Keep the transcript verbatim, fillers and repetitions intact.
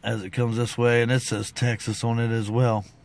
as it comes this way, and it says Texas on it as well.